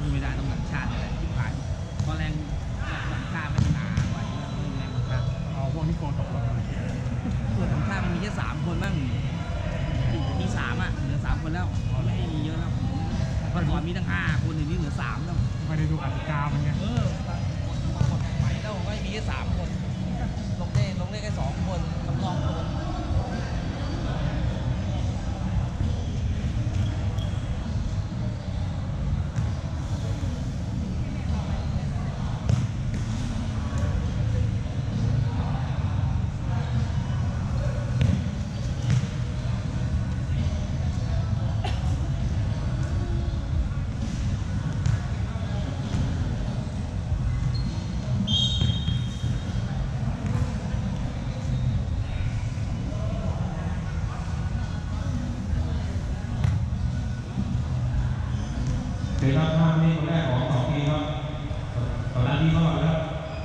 ไม่ได้ต้องหลังชาติอะไรที่ผ่านตอนแรงหลังชาติมันหนากว่าแรงครับเอาพวกที่โกตกลงมาส่วนหลังชาติมันมีแค่3 คนบ้างมี3อ่ะเหลือ3 คนแล้วไม่มีเยอะแล้วเมื่อก่อนมีตั้ง5 คนถึงนี้เหลือ3แล้วไม่ได้ดูกติกามันไงกฎใหม่แล้วก็มีแค่3 คนลงได้แค่2 คนสำรองคนเดี๋ยวท่านนี่คนแรกของ2 ทีครับตอนนั้นที่เข้ามาแล้ว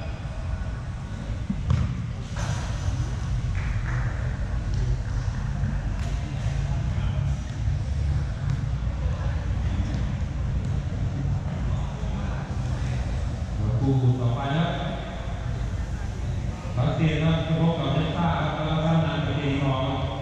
คู่ต่อไปนะรัสเซียนะจะพบกับเนต้าครับแล้วท่านนั้นเป็นเองรอง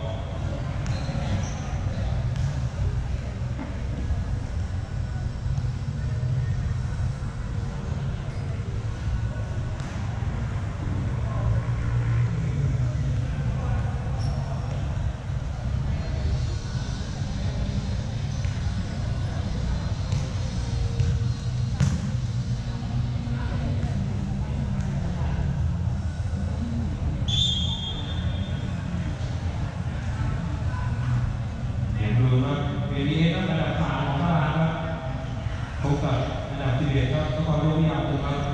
ABA ครับอันดับ3ของตารางครับพบกับอันดับ11ครับนครหลวงพิทยาคมครับ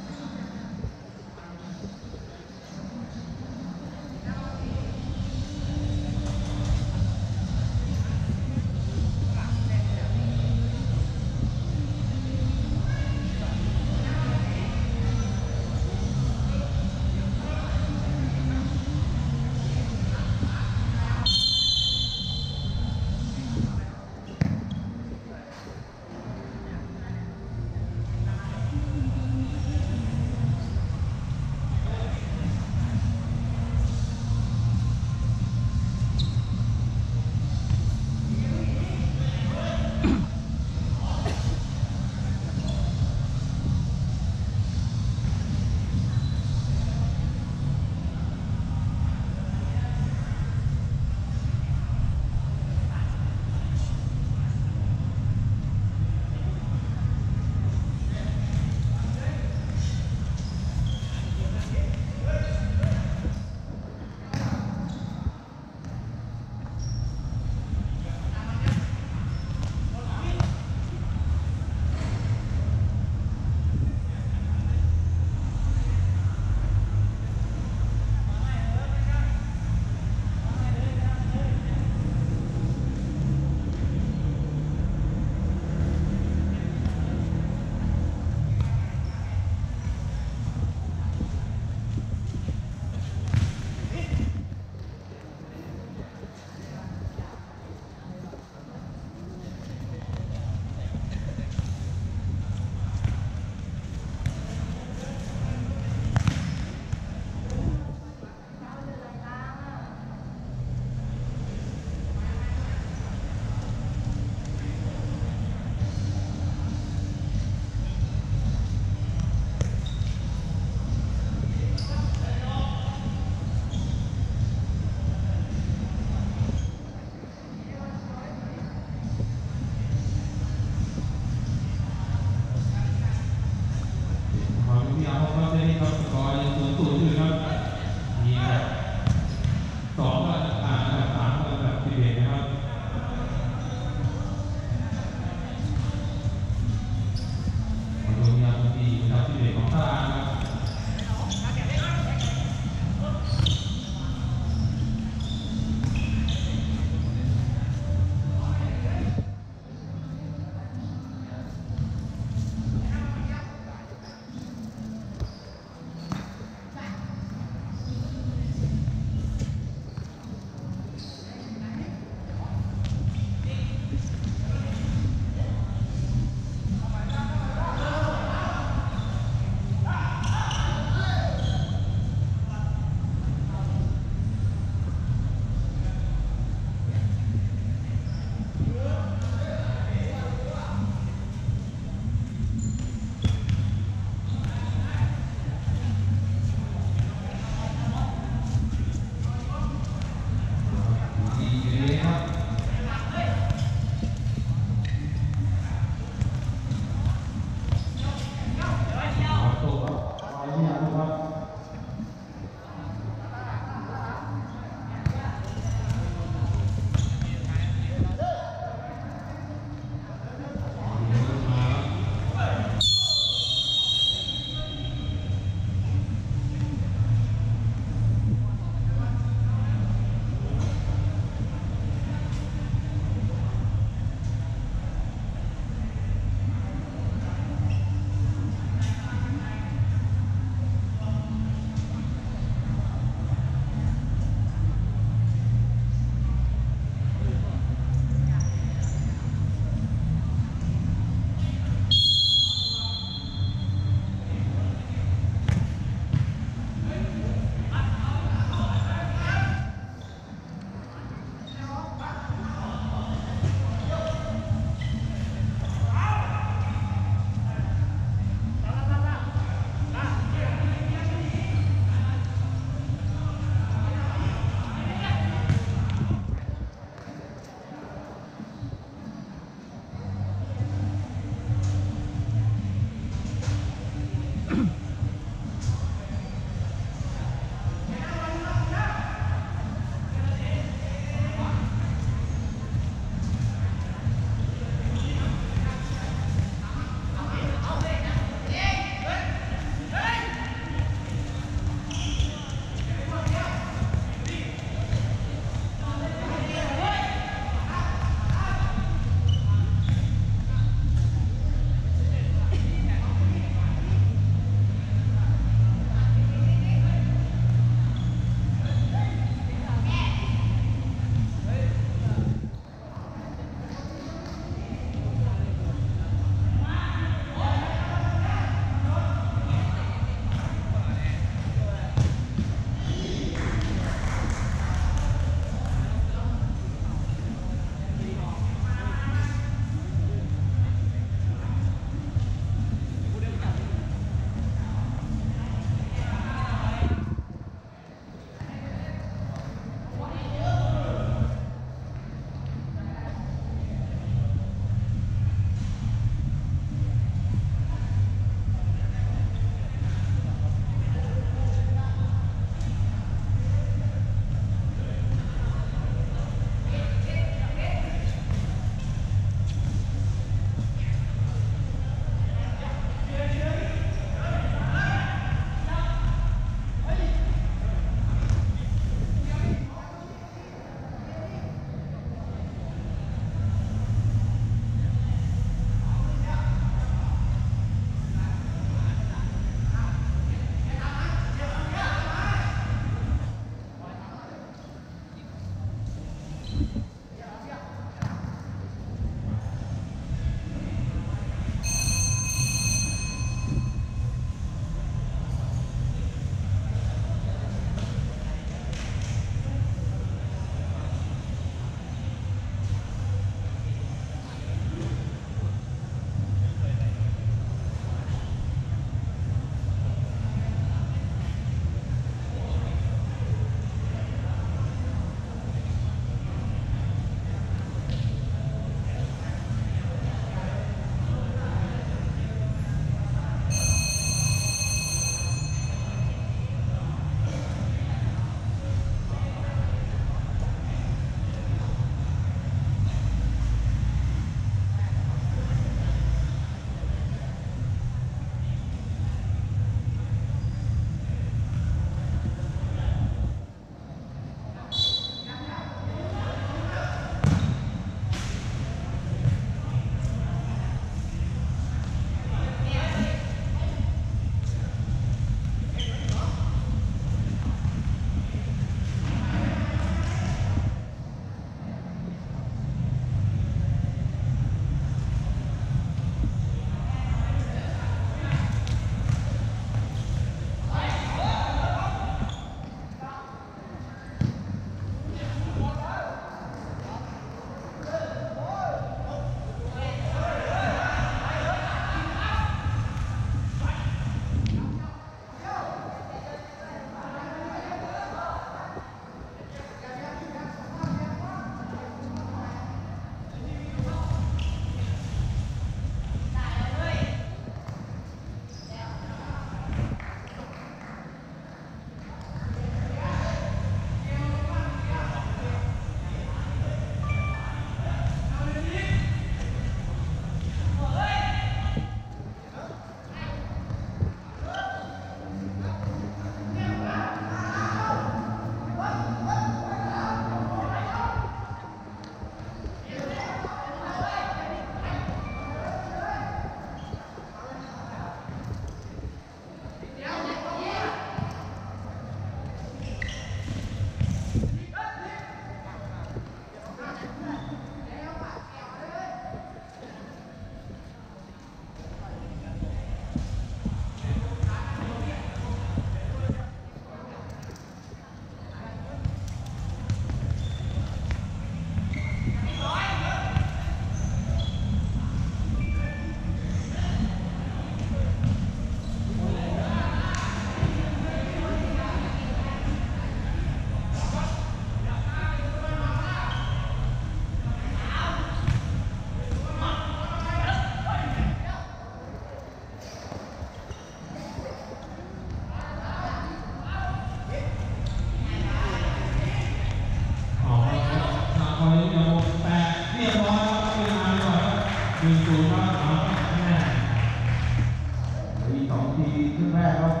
1-0ครับแม่อีก2 ทีครึ่งแรกครับ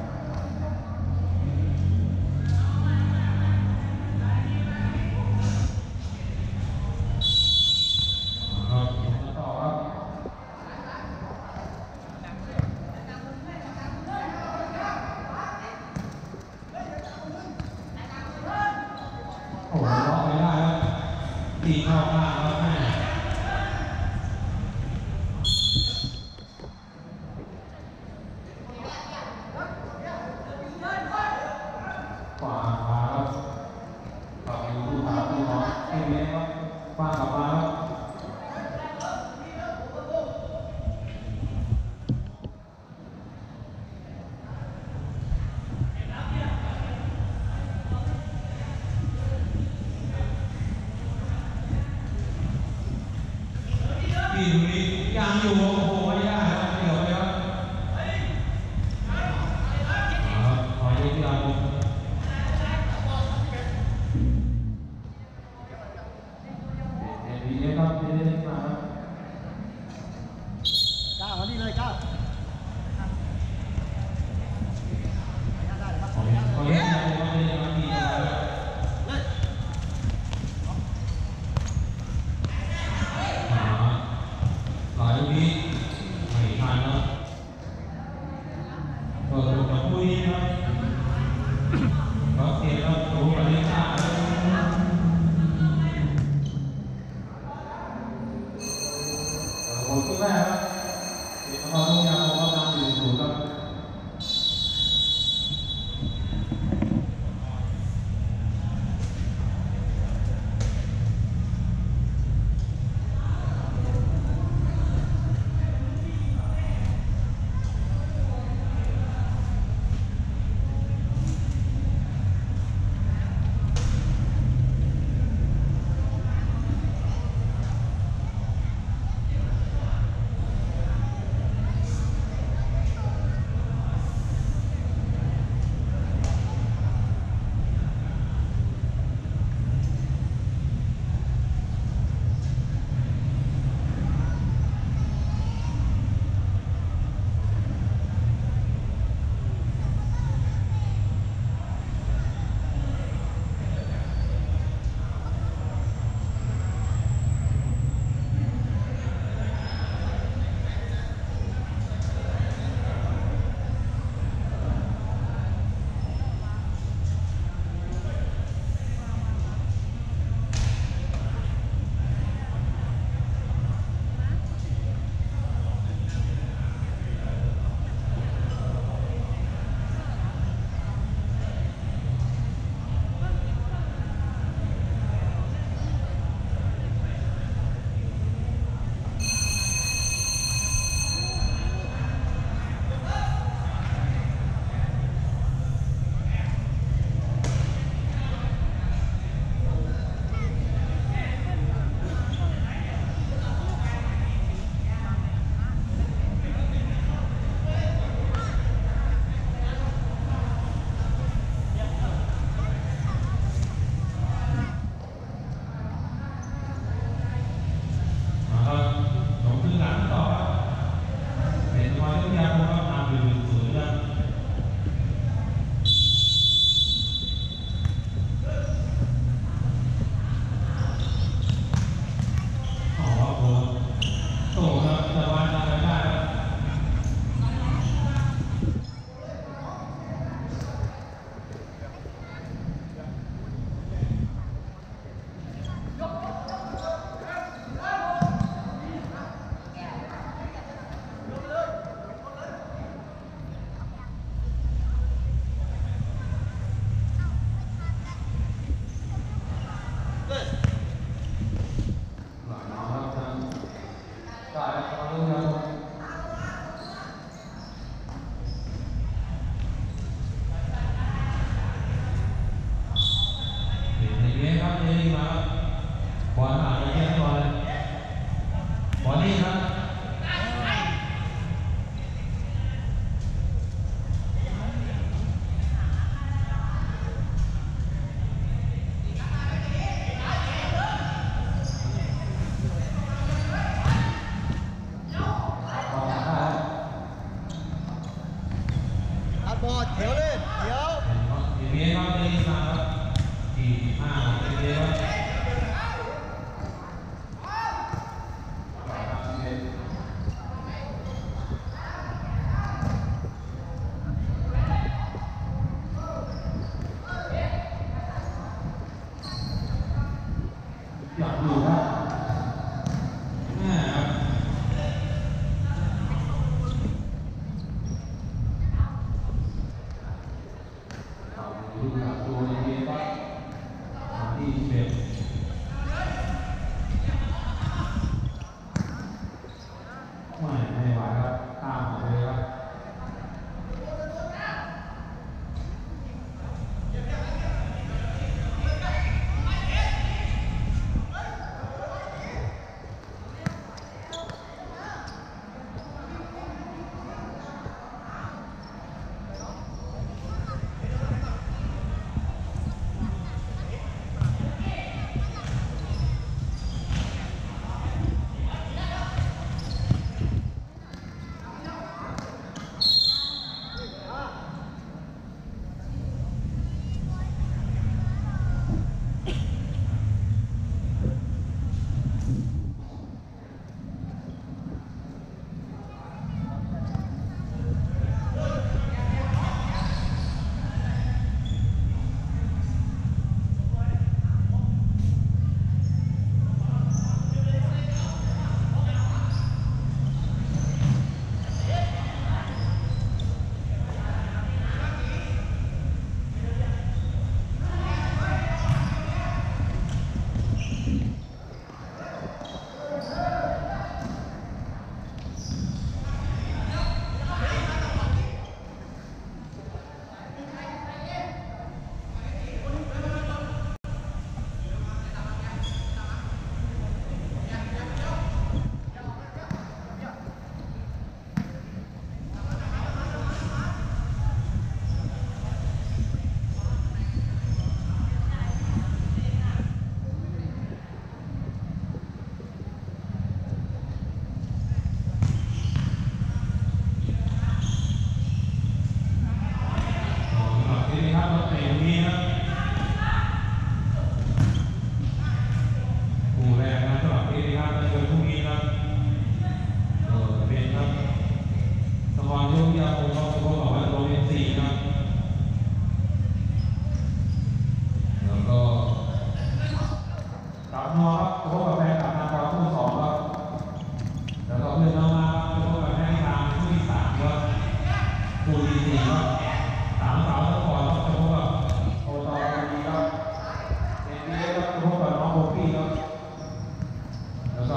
ต่อครับโอ้โหล็อกไม่ได้ครับตีเข้าข้างครับแม่ขวาครับต่ออยู่ผู้สาวผู้น้องเอ็มเอครับฟาดกลับมาครับปีนี้ยังอยู่โอ้โหไม่ได้ครับเกี่ยวไปครับขอยกที่เราดีครับดีมาครับก้าวมาดีเลยก้าวได้ครับขอเล่นขอเล่นขอเล่นมาดีครับหลายวิไม่ทันนะเปิดตัวกับปุ้ยนะครับก็เสียแล้วตัวมาเล่นข้าวโอ้ตัวแรกครับเดี๋ยวเราต้องยาวเราตามอยู่ครับ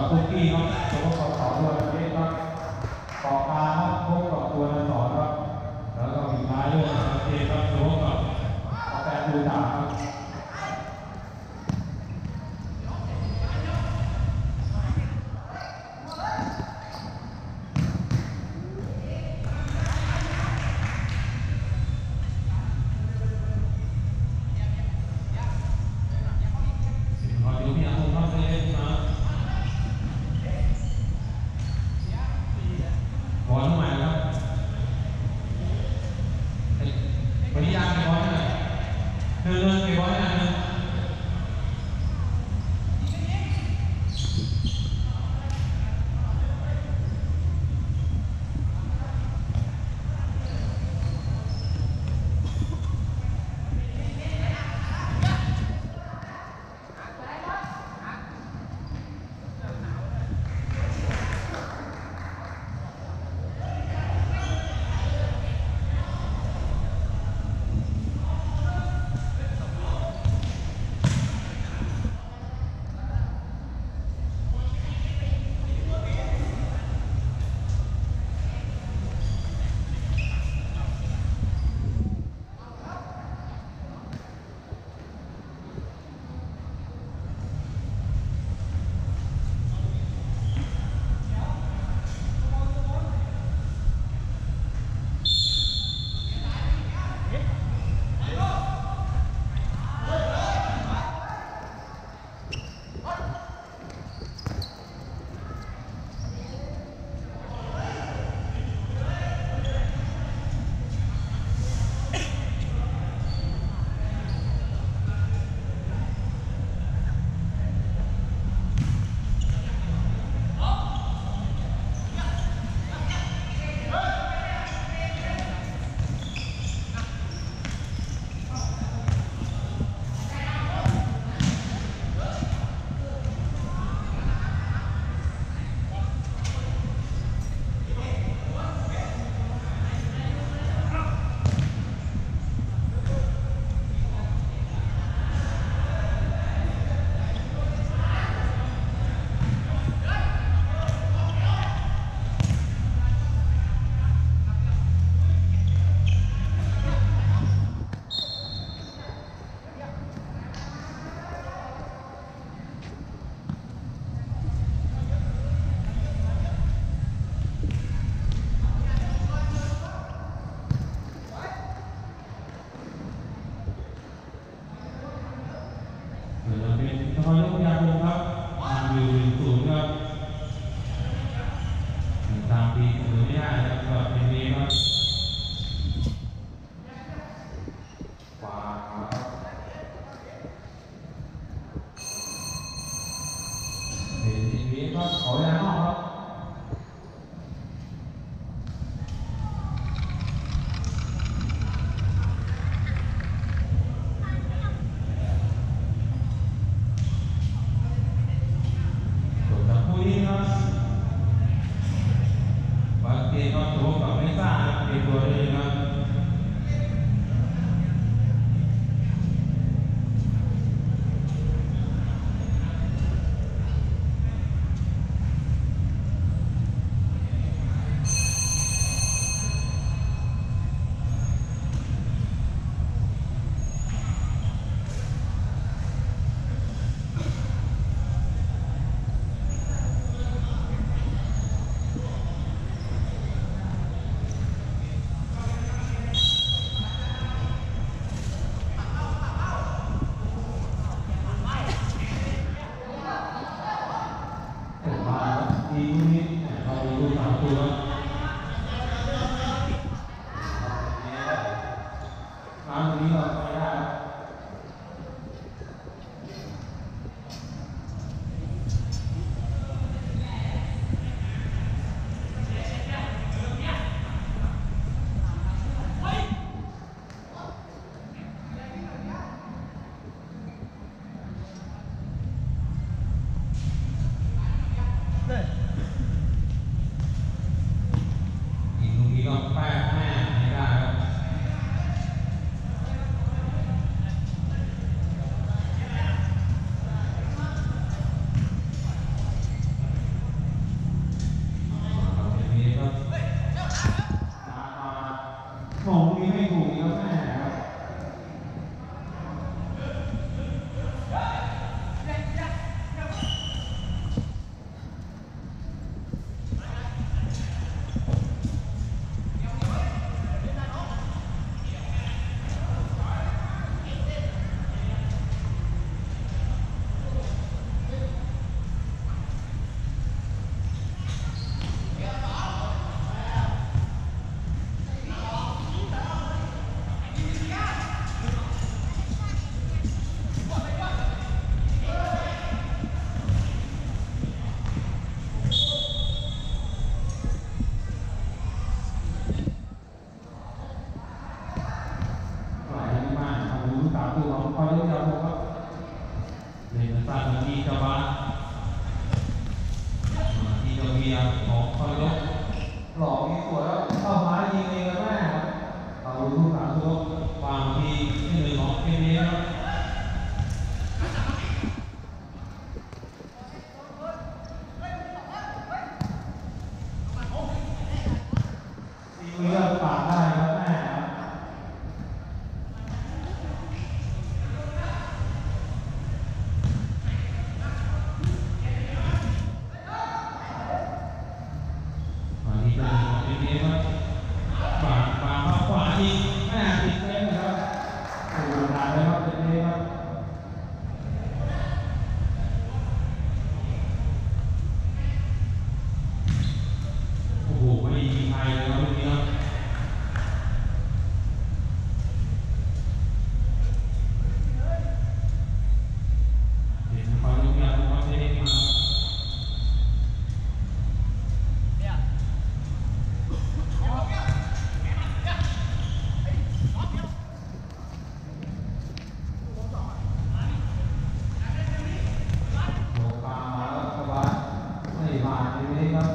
คุกกี้ครับตัวประกอบของตัวเล็กครับปอกปลาครับพบกับตัวนันสอนครับแล้วก็มีท้ายด้วยครับเจครับตัวกับกาแฟดูดาครับดียของคอยกหลอกมีสวยแล้วเข้ามายิงเองกันแม่ครับเอาลูกหลานทุกวางทีที่หนึ่งของเกมนี้ครับเลือกปากได้ครับแม่ครับมาที่ตัวของเกมนี้ครับปากเข้าขวาอีกแม่ติดเส้นครับโอ้โหหนักเลยครับเกมนี้ครับโอ้โหไม่มีใครเลยครับลูกนี้ครับเห็นความยุ่งยากของความเทคนิคมาโลกามาแล้วสบายไม่ผ่านทีนี้ครับ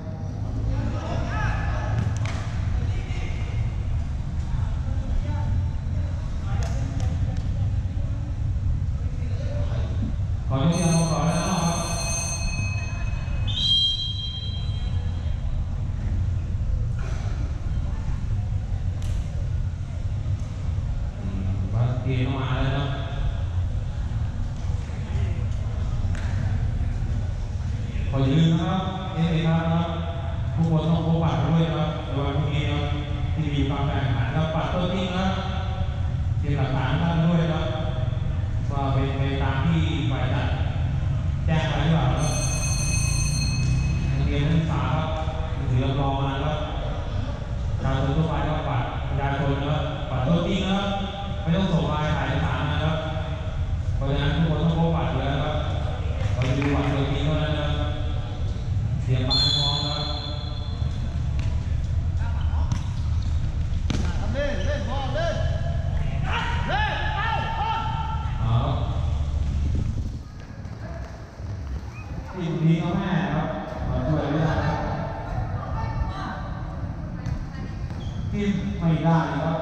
ขอที่ยังลงต่อแล้วนะครับบาสเกตมาแล้วนะขออย่าลืมนะครับครับทุกคนต้องพกบัตรด้วยนะครับในวันพรุ่งนี้นะครับที่มีความแข่งขันครับบัตรตัวจริงนะเก็บหลักฐานท่านด้วยครับว่าเป็นไปตามที่ฝ่ายจัดแจ้งไปหรือเปล่าครับนักเรียนนักศึกษาครับถือรับรองมาแล้วประชาชนทั่วไปก็บัตรประชาชนนะครับบัตรตัวจริงนะครับไม่ต้องส่งลายถ่ายเอกสารนะครับเพราะฉะนั้นทุกคนต้องพกบัตรเลยนะครับเราจะดูบัตรตัวจริงเท่านั้นนะครับเตรียมมาให้พร้อมครับเล่นเล่นพอเล่นเล่นเอาเอาทีมนี้ก็แม่ครับมาช่วยไม่ได้ครับทีมไม่ได้ครับ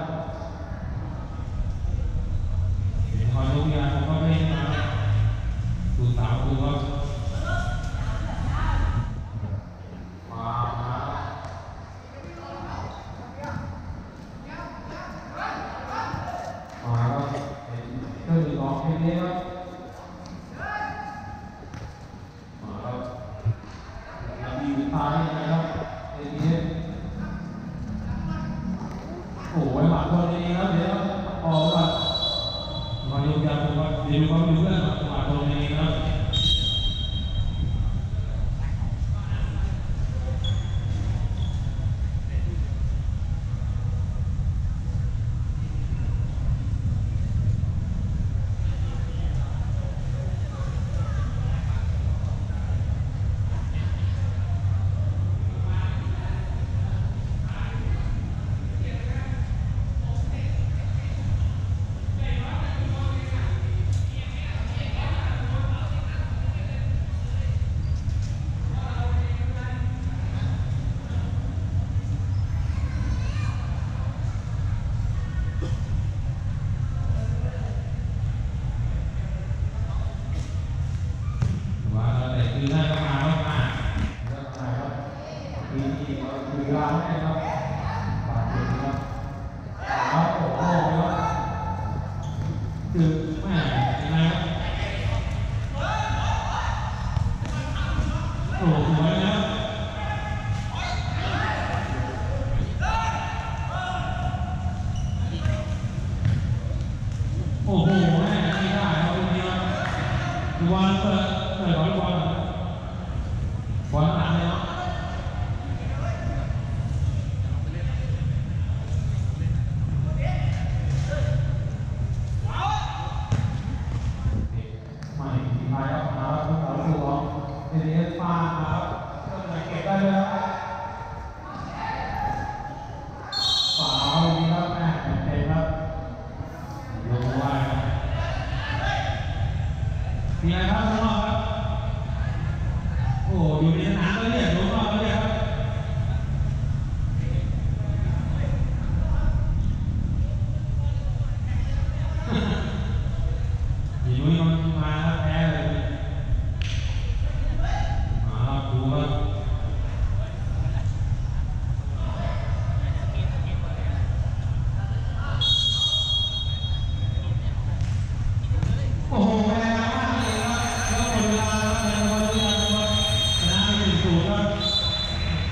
เห็นคอยลูกยาผมก็ไม่ได้มาดูสาวดูครับมาครับเห็นเครื่องดื่มของเกมนี้ครับมาครับแล้วมีวิตานี่นะครับเกมนี้โอ้ยหวานคนนี้ครับเดี๋ยวออกก่อนมาโยกยาผมก็เดี๋ยวมีความรู้เรื่องหวานคนนี้ครับว่าแต่คือได้ก็มาแล้วมาแล้วมาครับทีนี้คือเวลาให้ครับฝากถึงครับครับโอ้โหครับคือแม่ยังไงครับโอ้โหสวยนะโอ้โหแม่ไม่ได้ครับทีนี้ครับวันเปิดร้อยบอลบอลหนักเลยเนาะ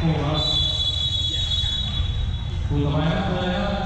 คู่ครับคู่ต่อไปครับเบอร์อะไรครับ